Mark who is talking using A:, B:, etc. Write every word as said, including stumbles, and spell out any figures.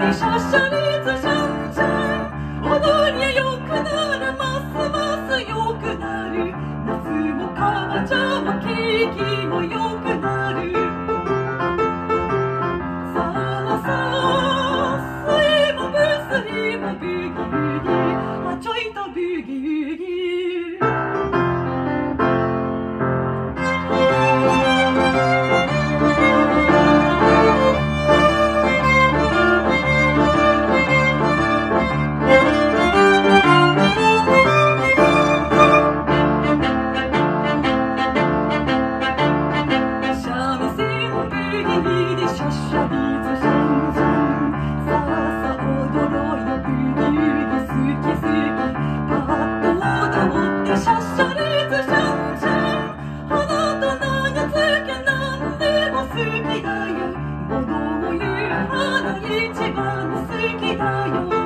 A: リシャッシャリズシャンシャン踊りゃよくなるますますよくなる夏もかぼちゃもケーキもよくなるさあさあスイもブスイもブギウギあちょいとブギウギシャッシャリズシャンシャンさあさあ踊ろうよブギウギ好き好きパッと踊ってシャッシャリズシャンシャン花と名がつけなんでも好きだよ物を言う花一番好きだよ